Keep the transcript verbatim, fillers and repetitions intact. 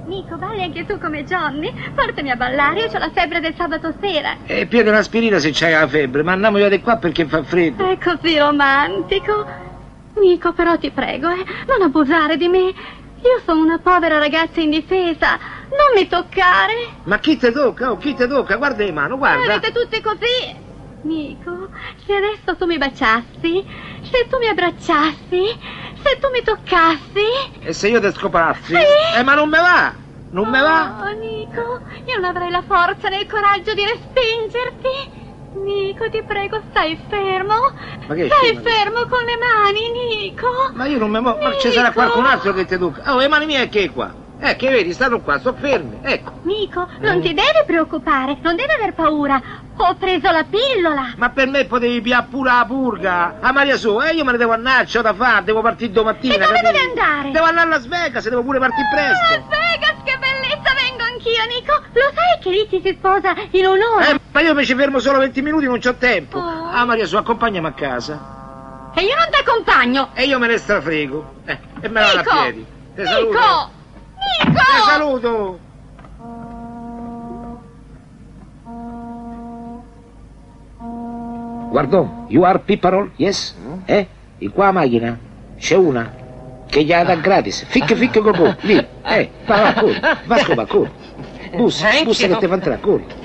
Nico, balli anche tu come Johnny? Portami a ballare, io ho la febbre del sabato sera. E piede un'aspirina se c'hai la febbre, ma andiamo via di qua perché fa freddo. È così romantico. Nico, però ti prego, eh, non abusare di me. Io sono una povera ragazza indifesa. Non mi toccare. Ma chi te tocca? Oh, chi te tocca? Guarda le mani, guarda. Siete tutti così. Nico, se adesso tu mi baciassi, se tu mi abbracciassi, se tu mi toccassi... E se io ti scopassi? Sì. Eh, ma non me va! Non me va? Oh, Nico, io non avrei la forza né il coraggio di respingerti. Nico, ti prego, stai fermo. Ma che stai scema? fermo con le mani, Nico. Ma io non me muovo, ma ci sarà qualcun altro che ti tocca. Oh, le mani mie che qua? Eh, che vedi, stanno qua, sto fermi, ecco. Nico, non ti devi preoccupare, non devi aver paura. Ho preso la pillola. Ma per me potevi piare pure la purga. A Maria Su, eh, io me ne devo andare, c'ho da fare, devo partire domattina. E dove capito? devi andare? Devo andare a Las Vegas, devo pure partire presto. Las Vegas, che bellezza, vengo anch'io, Nico. Lo sai che lì ci si sposa in un'ora? Eh, ma io mi ci fermo solo venti minuti, non c'ho tempo. Oh. Ah, Maria Su, accompagnami a casa. E io non ti accompagno. E io me ne strafrego. Eh, e me ne vado Nico! a piedi. Te saluto. Nico! Nico! Te saluto. Guardò, you are Pipparol? Yes? Eh? In qua la macchina c'è una che gli ha da gratis. Ficche, ficche, go, go. Lì. Eh, va, va, corri. Va, va, corri. Bussa, bussa che te fa entrare, corri.